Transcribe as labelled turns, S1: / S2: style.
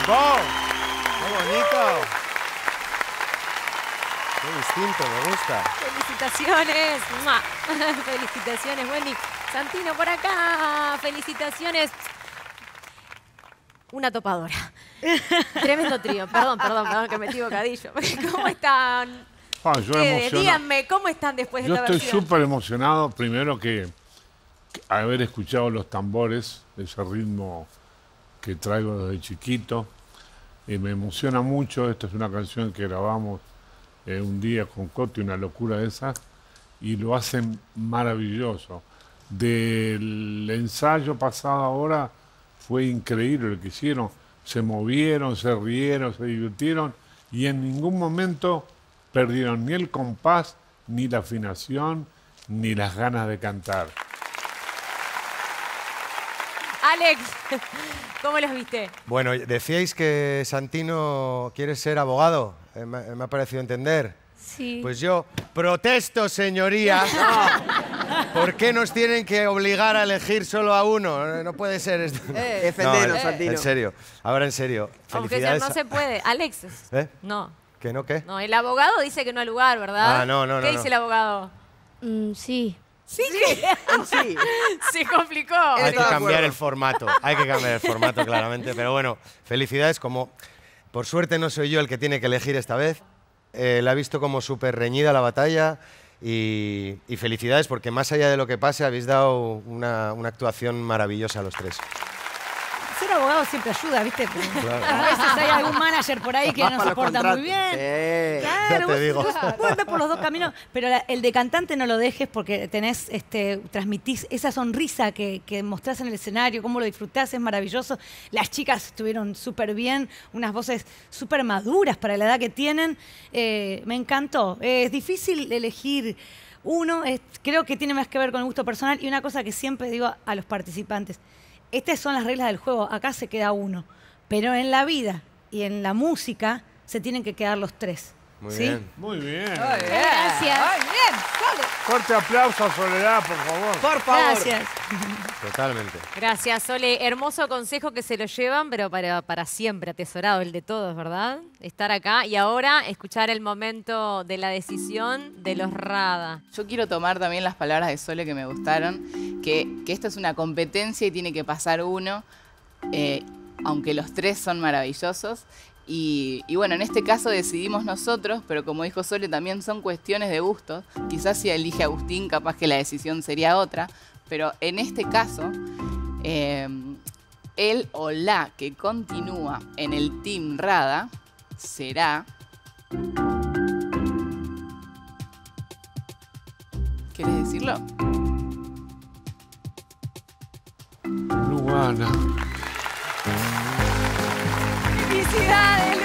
S1: ¡Vos! ¡Qué bonito! ¡Qué distinto! Me gusta.
S2: Felicitaciones. ¡Mua! Felicitaciones, Wendy. Santino por acá. Felicitaciones. Una topadora. Tremendo trío. Perdón, que metí bocadillo. ¿Cómo están?
S3: Yo
S2: Díganme, ¿cómo están después de esta versión?
S3: Yo estoy súper emocionado, primero que haber escuchado los tambores, ese ritmo que traigo desde chiquito. Me emociona mucho. Esta es una canción que grabamos un día con Coti, una locura de esas, y lo hacen maravilloso. Del ensayo pasado ahora fue increíble lo que hicieron. Se movieron, se rieron, se divirtieron y en ningún momento perdieron ni el compás, ni la afinación, ni las ganas de cantar.
S2: Alex, ¿cómo los viste?
S1: Bueno, decíais que Santino quiere ser abogado. Me ha parecido entender.
S4: Sí.
S1: Pues yo protesto, señoría. ¿Por qué nos tienen que obligar a elegir solo a uno? No puede ser esto.
S5: Defendenos, Santino.
S1: En serio. Ahora en serio.
S2: Aunque
S1: Felicidades.
S2: no se puede. Alex.
S1: ¿Eh?
S2: No.
S1: ¿Que no qué?
S2: No, el abogado dice que no hay lugar, ¿verdad?
S1: Ah, no.
S2: ¿Qué dice el abogado?
S4: Sí.
S2: Sí.
S5: Sí.
S2: Se complicó.
S1: Hay que cambiar el formato. Hay que cambiar el formato, claramente. Pero bueno, felicidades. Como por suerte no soy yo el que tiene que elegir esta vez. La he visto como súper reñida la batalla. Y felicidades porque más allá de lo que pase habéis dado una actuación maravillosa a los tres.
S6: Ser abogado siempre ayuda, ¿viste?
S1: Claro.
S6: A veces hay algún manager por ahí que no se porta muy bien.
S5: Sí.
S6: Claro,
S1: Ya te digo.
S6: vos andás por los dos caminos, pero el de cantante no lo dejes porque tenés, transmitís esa sonrisa que mostrás en el escenario, cómo lo disfrutás, es maravilloso. Las chicas estuvieron súper bien, unas voces súper maduras para la edad que tienen. Me encantó. Es difícil elegir uno, creo que tiene más que ver con el gusto personal y una cosa que siempre digo a los participantes. Estas son las reglas del juego, acá se queda uno, pero en la vida y en la música se tienen que quedar los tres.
S1: Muy
S6: ¿sí?
S1: bien.
S3: Muy bien.
S4: Gracias.
S5: Muy bien, Sole.
S3: Fuerte aplauso a Soledad, por favor.
S5: Por favor.
S6: Gracias.
S1: Totalmente.
S2: Gracias, Sole. Hermoso consejo que se lo llevan, pero para siempre, atesorado, el de todos, ¿verdad? Estar acá y ahora escuchar el momento de la decisión de los Rada.
S7: Yo quiero tomar también las palabras de Sole que me gustaron, que esto es una competencia y tiene que pasar uno, aunque los tres son maravillosos. Y bueno, en este caso decidimos nosotros, pero como dijo Sole, también son cuestiones de gustos. Quizás si elige Agustín, capaz que la decisión sería otra. Pero en este caso, él o la que continúa en el Team Rada será... ¿Quieres decirlo?
S3: Luana.
S2: ¡Felicidades!